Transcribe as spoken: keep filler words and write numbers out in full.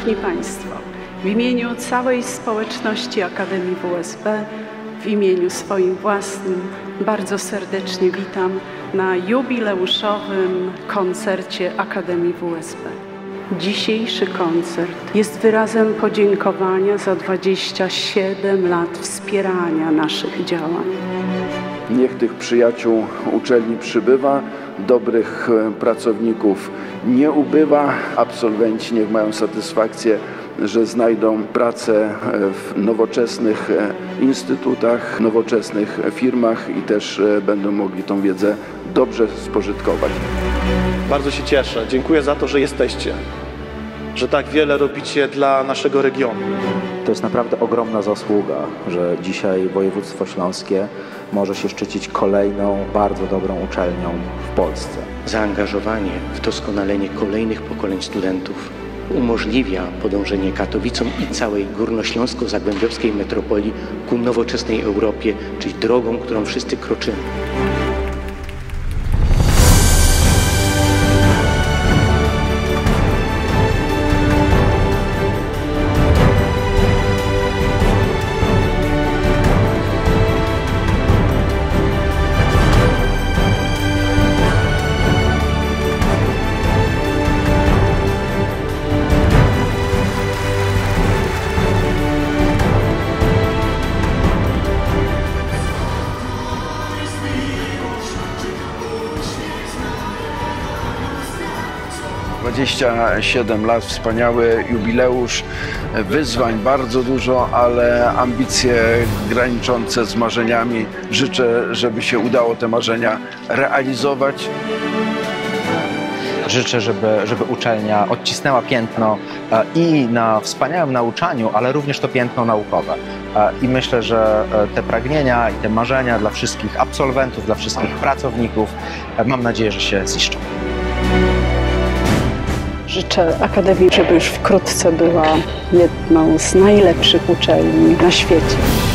Szanowni Państwo, w imieniu całej społeczności Akademii W S B, w imieniu swoim własnym bardzo serdecznie witam na jubileuszowym koncercie Akademii W S B. Dzisiejszy koncert jest wyrazem podziękowania za dwadzieścia siedem lat wspierania naszych działań. Niech tych przyjaciół uczelni przybywa, dobrych pracowników nie ubywa, absolwenci niech mają satysfakcję, że znajdą pracę w nowoczesnych instytutach, nowoczesnych firmach i też będą mogli tą wiedzę dobrze spożytkować. Bardzo się cieszę. Dziękuję za to, że jesteście, że tak wiele robicie dla naszego regionu. To jest naprawdę ogromna zasługa, że dzisiaj województwo śląskie może się szczycić kolejną bardzo dobrą uczelnią w Polsce. Zaangażowanie w doskonalenie kolejnych pokoleń studentów umożliwia podążenie Katowicom i całej górnośląsko-zagłębiowskiej metropolii ku nowoczesnej Europie, czyli drogą, którą wszyscy kroczymy. dwadzieścia siedem lat, wspaniały jubileusz, wyzwań bardzo dużo, ale ambicje graniczące z marzeniami. Życzę, żeby się udało te marzenia realizować. Życzę, żeby, żeby uczelnia odcisnęła piętno i na wspaniałym nauczaniu, ale również to piętno naukowe. I myślę, że te pragnienia i te marzenia dla wszystkich absolwentów, dla wszystkich pracowników, mam nadzieję, że się ziszczą. Życzę Akademii, żeby już wkrótce była jedną z najlepszych uczelni na świecie.